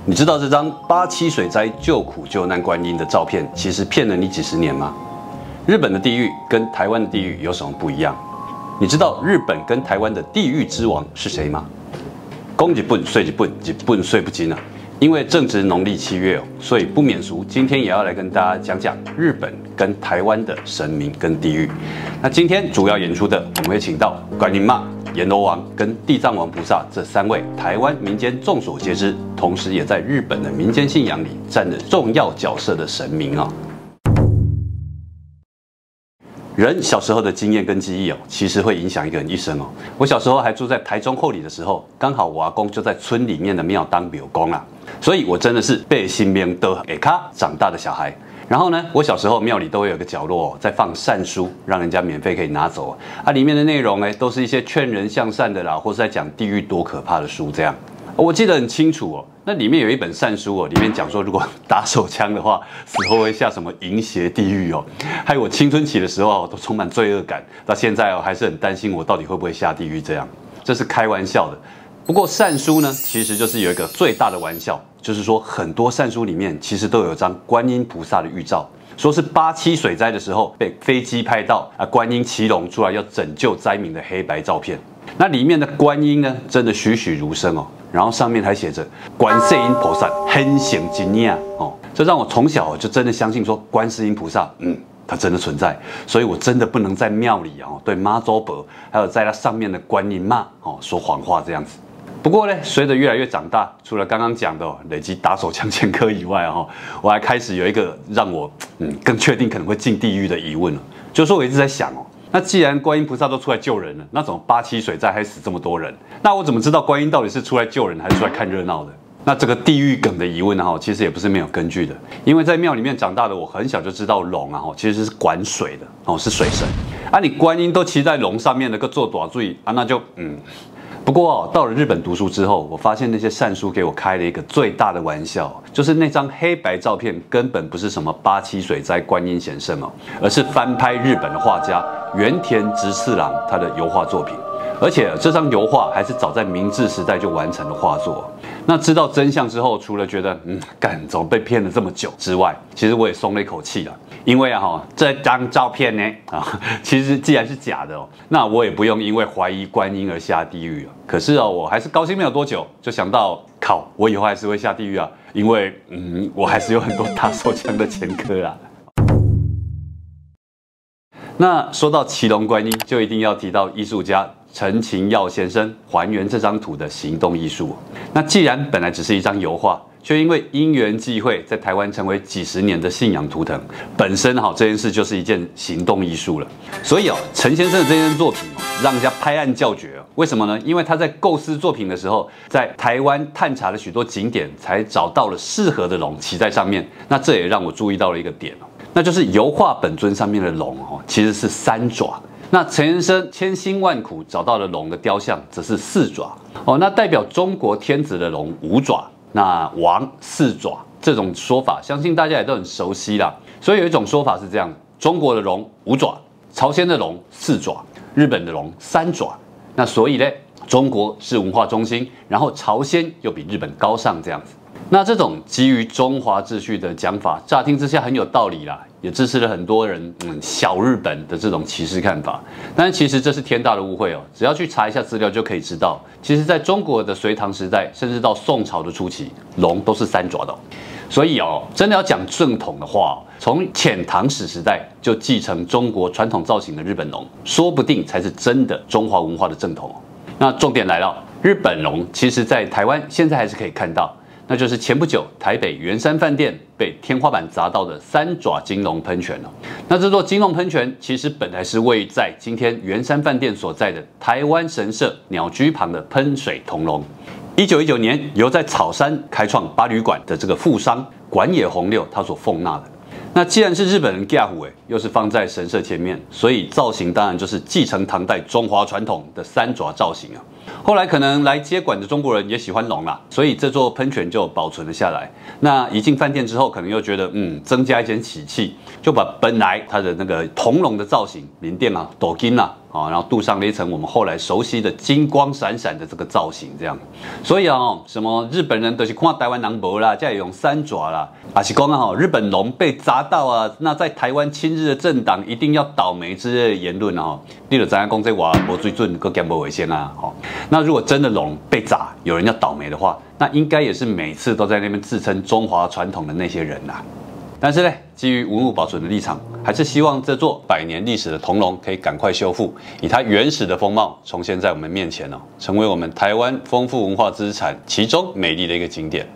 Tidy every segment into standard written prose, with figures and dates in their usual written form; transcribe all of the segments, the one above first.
你知道这张八七水灾救苦救难观音的照片，其实骗了你几十年吗？日本的地狱跟台湾的地狱有什么不一样？你知道日本跟台湾的地狱之王是谁吗？公一笨，睡一笨，一笨睡不精啊！因为正值农历7月哦，所以不免俗，今天也要来跟大家讲讲日本跟台湾的神明跟地狱。那今天主要演出的，我们会请到观音妈、阎罗王跟地藏王菩萨这3位台湾民间众所皆知，同时也在日本的民间信仰里占着重要角色的神明啊。人小时候的经验跟记忆哦，其实会影响一个人一生哦。我小时候还住在台中后里的时候，刚好我阿公就在村里面的庙当庙公啦，所以我真的是被新兵的下卡长大的小孩。然后呢，我小时候庙里都会有个角落在放善书，让人家免费可以拿走啊。里面的内容都是一些劝人向善的啦，或是在讲地狱多可怕的书这样。我记得很清楚哦，那里面有一本善书哦，里面讲说如果打手枪的话，死后会下什么淫邪地狱哦。还有我青春期的时候都充满罪恶感，到现在还是很担心我到底会不会下地狱这样。这是开玩笑的。不过善书呢，其实就是有一个最大的玩笑，就是说很多善书里面其实都有张观音菩萨的预兆，说是87水灾的时候被飞机拍到观音骑龙出来要拯救灾民的黑白照片。那里面的观音呢，真的栩栩如生哦。然后上面还写着“观世音菩萨很显经验”哦，这让我从小就真的相信说观世音菩萨，它真的存在，所以我真的不能在庙里对妈祖婆，还有在它上面的观音妈说谎话这样子。不过呢，随着越来越长大，除了刚刚讲的累积打手枪前科以外我还开始有一个让我更确定可能会进地狱的疑问了，就是说我一直在想那既然观音菩萨都出来救人了，那怎么87水灾还死这么多人？那我怎么知道观音到底是出来救人还是出来看热闹的？那这个地狱梗的疑问其实也不是没有根据的，因为在庙里面长大的我很小就知道龙其实是管水的是水神你观音都骑在龙上面的，个做大水那就不过到了日本读书之后，我发现那些善书给我开了一个最大的玩笑，就是那张黑白照片根本不是什么87水灾观音显圣而是翻拍日本的画家原田直次郎他的油画作品，而且这张油画还是早在明治时代就完成的画作。那知道真相之后，除了觉得怎么被骗了这么久之外，其实我也松了一口气了，因为这张照片呢其实既然是假的那我也不用因为怀疑观音而下地狱了。可是我还是高兴没有多久，就想到靠，我以后还是会下地狱因为我还是有很多打手枪的前科啊。那说到骑龙观音，就一定要提到艺术家陈晴耀先生还原这张图的行动艺术。那既然本来只是一张油画，却因为因缘际会，在台湾成为几十年的信仰图腾，本身这件事就是一件行动艺术了。所以陈先生的这件作品让人家拍案叫绝。为什么呢？因为他在构思作品的时候，在台湾探查了许多景点，才找到了适合的龙骑在上面。那这也让我注意到了一个点那就是油画本尊上面的龙其实是3爪。那陈先生千辛万苦找到的龙的雕像则是4爪那代表中国天子的龙5爪，那王4爪这种说法，相信大家也都很熟悉啦。所以有一种说法是这样：中国的龙5爪，朝鲜的龙4爪，日本的龙3爪。那所以呢，中国是文化中心，然后朝鲜又比日本高尚这样子。那这种基于中华秩序的讲法，乍听之下很有道理啦，也支持了很多人小日本的这种歧视看法。但是其实这是天大的误会只要去查一下资料就可以知道，其实在中国的隋唐时代，甚至到宋朝的初期，龙都是3爪的所以真的要讲正统的话，从遣唐使时代就继承中国传统造型的日本龙，说不定才是真的中华文化的正统那重点来了，日本龙其实在台湾现在还是可以看到。那就是前不久台北圆山饭店被天花板砸到的3爪金龙喷泉那这座金龙喷泉其实本来是位在今天圆山饭店所在的台湾神社鸟居旁的喷水铜龙。1919年由在草山开创八旅馆的这个富商管野弘六他所奉纳的。那既然是日本人架虎又是放在神社前面，所以造型当然就是继承唐代中华传统的3爪造型后来可能来接管的中国人也喜欢龙啦，所以这座喷泉就保存了下来。那一进饭店之后，可能又觉得增加一点喜气，就把本来它的那个铜龙的造型零店斗金然后镀上了一层我们后来熟悉的金光闪闪的这个造型，这样。所以什么日本人都是看台湾人无啦，再用三爪啦，还是讲日本龙被砸到啊，那在台湾亲日的政党一定要倒霉之类的言论你就知影讲这话无水准，搁兼无卫生啊那如果真的龙被砸，有人要倒霉的话，那应该也是每次都在那边自称中华传统的那些人呐。但是呢，基于文物保存的立场，还是希望这座100年历史的铜龙可以赶快修复，以它原始的风貌重现在我们面前成为我们台湾丰富文化资产其中美丽的一个景点。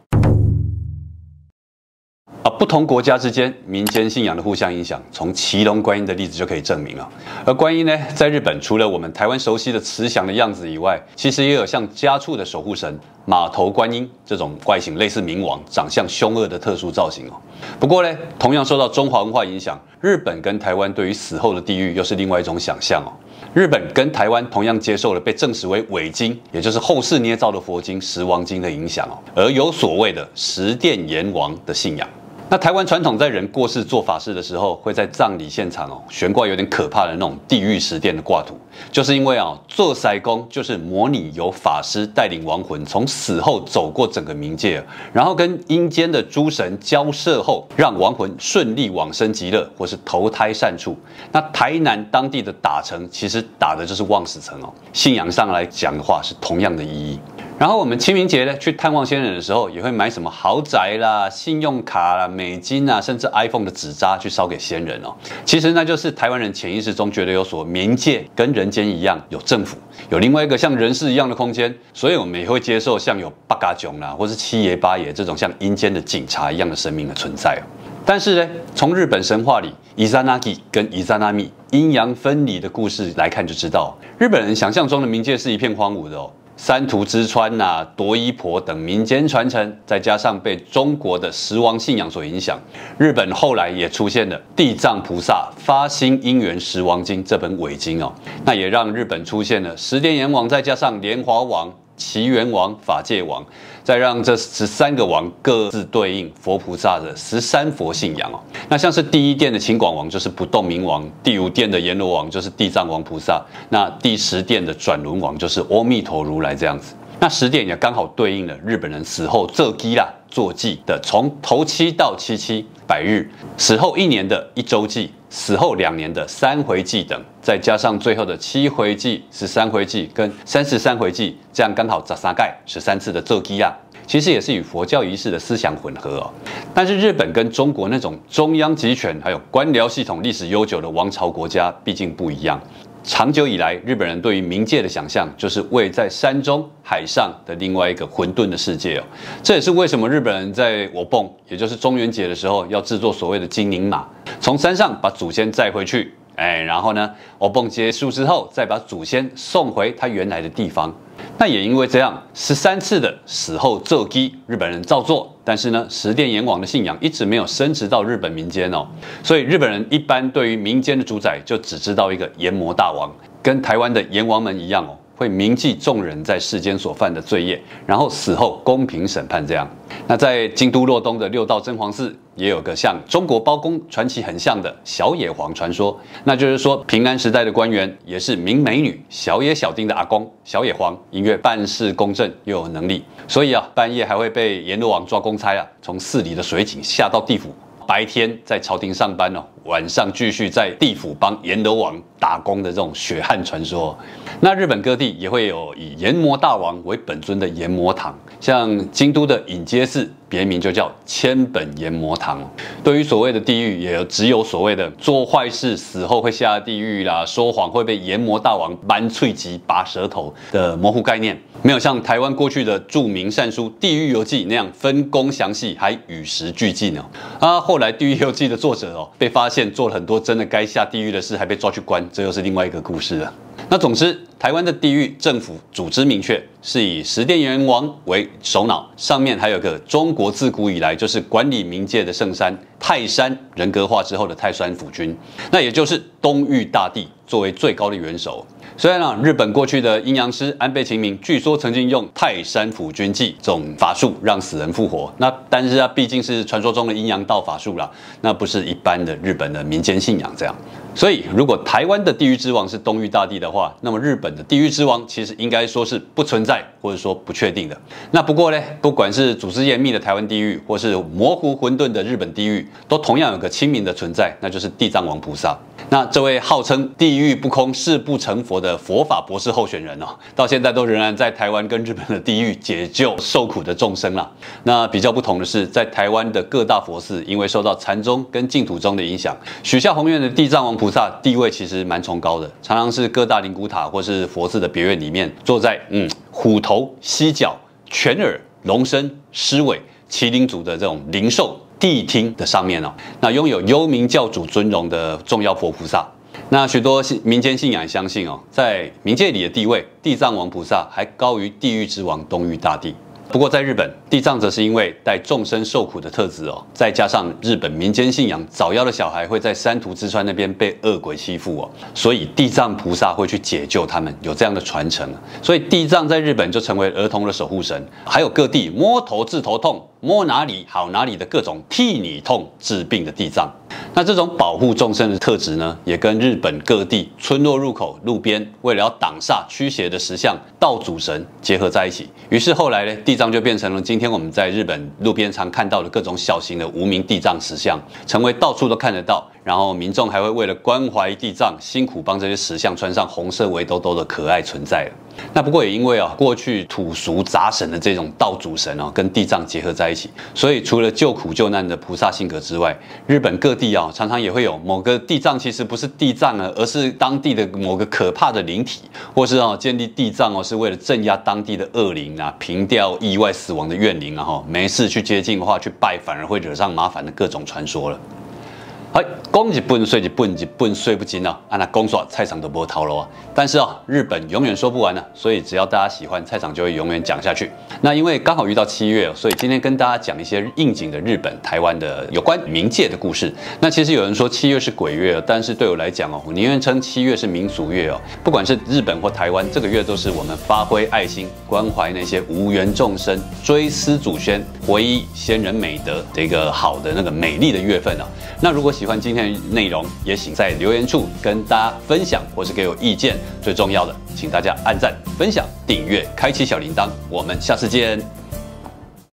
不同国家之间民间信仰的互相影响，从骑龙观音的例子就可以证明了。而观音呢，在日本除了我们台湾熟悉的慈祥的样子以外，其实也有像家畜的守护神马头观音这种外形类似冥王、长相凶恶的特殊造型不过呢，同样受到中华文化影响，日本跟台湾对于死后的地狱又是另外一种想象日本跟台湾同样接受了被证实为伪经，也就是后世捏造的佛经《十王经》的影响而有所谓的十殿阎王的信仰。那台湾传统在人过世做法事的时候，会在葬礼现场悬挂有点可怕的那种地狱十殿的挂图，就是因为做塞公就是模拟由法师带领亡魂从死后走过整个冥界，然后跟阴间的诸神交涉后，让亡魂顺利往生极乐或是投胎善处。那台南当地的打城其实打的就是望死城信仰上来讲的话是同样的意义。然后我们清明节呢去探望先人的时候，也会买什么豪宅啦、信用卡啦、美金啊，甚至 iPhone 的纸扎去烧给先人其实那就是台湾人潜意识中觉得有所冥界跟人间一样有政府，有另外一个像人世一样的空间，所以我们也会接受像有八嘎囧啦，或是七爷八爷这种像阴间的警察一样的神明的存在但是呢，从日本神话里伊扎那基跟伊扎那密阴阳分离的故事来看，就知道日本人想象中的冥界是一片荒芜的三途之川夺衣婆等民间传承，再加上被中国的十王信仰所影响，日本后来也出现了地藏菩萨发心因缘十王经这本伪经那也让日本出现了十殿阎王，再加上莲华王、祇园王、法界王，再让这13个王各自对应佛菩萨的13佛信仰那像是第1殿的秦广王就是不动明王，第5殿的阎罗王就是地藏王菩萨，那第10殿的转轮王就是阿弥陀如来这样子。那10殿也刚好对应了日本人死后坐祭的从头七到七七100日，死后1年的1周祭，死后2年的3回祭等，再加上最后的7回祭、13回祭跟33回祭，这样刚好13盖13次的做祭其实也是与佛教仪式的思想混合但是日本跟中国那种中央集权还有官僚系统历史悠久的王朝国家毕竟不一样。长久以来，日本人对于冥界的想象就是位在山中海上的另外一个混沌的世界这也是为什么日本人在我蹦，也就是中元节的时候要制作所谓的精灵马，从山上把祖先载回去，然后呢，我蹦结束之后再把祖先送回他原来的地方。那也因为这样，13次的死后奏基，日本人照做，但是呢，十殿阎王的信仰一直没有升值到日本民间所以日本人一般对于民间的主宰就只知道一个阎魔大王，跟台湾的阎王们一样会铭记众人在世间所犯的罪业，然后死后公平审判这样。那在京都洛东的六道真皇寺，也有个像中国包公传奇很像的小野皇传说，那就是说平安时代的官员也是名美女小野小町的阿公小野皇，因为办事公正又有能力，所以半夜还会被阎罗王抓公差从寺里的水井下到地府。白天在朝廷上班晚上继续在地府帮阎罗王打工的这种血汗传说。那日本各地也会有以阎魔大王为本尊的阎魔堂，像京都的隐阶寺，别名就叫千本阎魔堂。对于所谓的地狱，也只有所谓的做坏事死后会下地狱啦，说谎会被阎魔大王扳脆脊拔舌头的模糊概念，没有像台湾过去的著名善书《地狱游记》那样分工详细，还与时俱进后来《地狱游记》的作者被发现做了很多真的该下地狱的事，还被抓去关，这又是另外一个故事了。那总之，台湾的地狱政府组织明确，是以十殿阎王为首脑，上面还有个中国自古以来就是管理冥界的圣山泰山人格化之后的泰山府君，那也就是东域大帝作为最高的元首。 虽然日本过去的阴阳师安倍晴明据说曾经用泰山府君计这种法术让死人复活，但是毕竟是传说中的阴阳道法术啦，那不是一般的日本的民间信仰这样。所以，如果台湾的地狱之王是东御大帝的话，那么日本的地狱之王其实应该说是不存在，或者说不确定的。那不过呢，不管是组织严密的台湾地狱，或是模糊混沌的日本地狱，都同样有个亲民的存在，那就是地藏王菩萨。那这位号称地狱不空，誓不成佛的佛法博士候选人到现在都仍然在台湾跟日本的地狱解救受苦的众生啦。那比较不同的是，在台湾的各大佛寺，因为受到禅宗跟净土宗的影响，许下宏愿的地藏王菩萨地位其实蛮崇高的，常常是各大灵骨塔或是佛寺的别院里面，坐在虎头、犀角、犬耳、龙身、狮尾、麒麟族的这种灵兽谛听的上面那拥有幽冥教主尊荣的重要佛菩萨。那许多民间信仰相信在冥界里的地位，地藏王菩萨还高于地狱之王东御大帝。不过在日本，地藏则是因为带众生受苦的特质再加上日本民间信仰早夭的小孩会在山途之川那边被恶鬼欺负所以地藏菩萨会去解救他们，有这样的传承。所以地藏在日本就成为儿童的守护神，还有各地摸头治头痛，摸哪里好哪里的各种替你痛治病的地藏。那这种保护众生的特质呢，也跟日本各地村落入口、路边为了要挡煞驱邪的石像道主神结合在一起。于是后来呢，地藏就变成了今天我们在日本路边常看到的各种小型的无名地藏石像，成为到处都看得到。然后民众还会为了关怀地藏，辛苦帮这些石像穿上红色围兜兜的可爱存在了。那不过也因为过去土俗杂神的这种道主神跟地藏结合在一起，所以除了救苦救难的菩萨性格之外，日本各地常常也会有某个地藏其实不是地藏而是当地的某个可怕的灵体，或是建立地藏是为了镇压当地的恶灵平掉意外死亡的怨灵没事去接近的话去拜反而会惹上麻烦的各种传说了。讲一本睡一本，一本睡不尽那讲耍菜场都不会套路但是日本永远说不完所以只要大家喜欢，菜场就会永远讲下去。那因为刚好遇到7月所以今天跟大家讲一些应景的日本、台湾的有关冥界的故事。那其实有人说7月是鬼月但是对我来讲我宁愿称7月是民俗月不管是日本或台湾，这个月都是我们发挥爱心、关怀那些无缘众生、追思祖先、回忆先人美德的一个好的那个美丽的月份那如果喜欢今天的内容，也请在留言处跟大家分享或是给我意见。最重要的，请大家按赞、分享、订阅、开启小铃铛。我们下次见。